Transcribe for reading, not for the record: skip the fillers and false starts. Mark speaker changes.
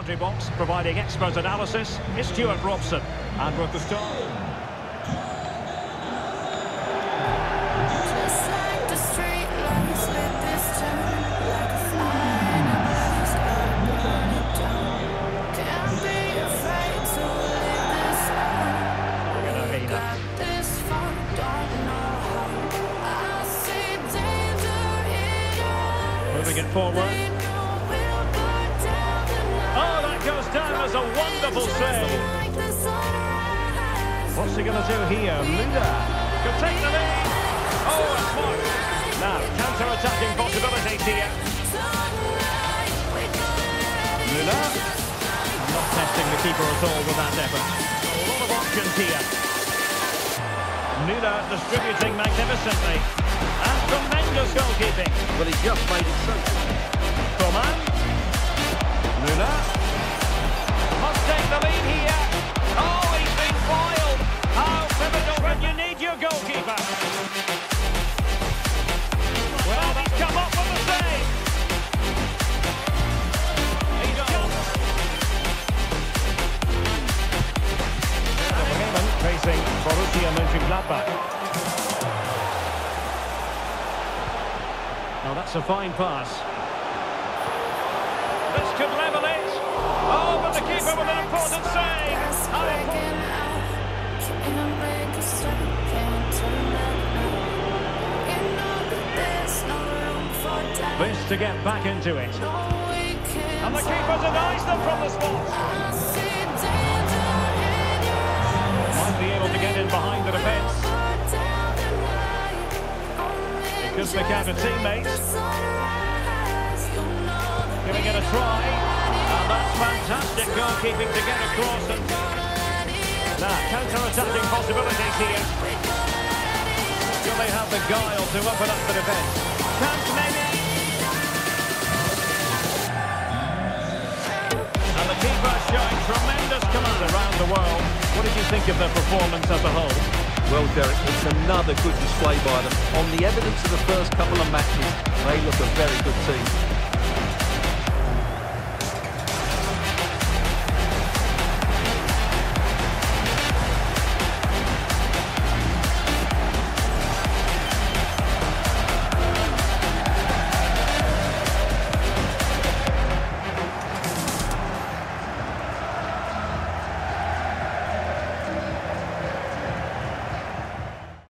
Speaker 1: commentary box, providing expert analysis, is Stuart Robson. And with the start. Moving it forward. Oh, that goes down as a wonderful save. What's he going to do here? Luna could take the lead. Oh, a smart. Now, counter-attacking possibilities here. Luna. Not testing the keeper at all with that effort. A lot of options here. Luna distributing magnificently. And tremendous goalkeeping.
Speaker 2: Well, he just made it so.
Speaker 1: Coman. Luna. Must take the lead here. Oh, he's been foiled. How pivotal when you need your goalkeeper. Well, he's come up with the save. He's jumped. Bremen facing Borussia Mönchengladbach. Oh, that's a fine pass. This could level it. Oh, but the keeper with an important save. How important. This to get back into it. And the keeper denies them from the spot. Might be able to get in behind the defence. It could pick out a teammate. Giving it a try. And that's fantastic goalkeeping to get across. And now, counter-attacking possibilities here. Do they have the guile to open up the defence? Chance maybe. And the keeper showing tremendous command around the world. What did you think of their performance as a whole?
Speaker 2: Well, Derek, it's another good display by them. On the evidence of the first couple of matches, they look a very good team.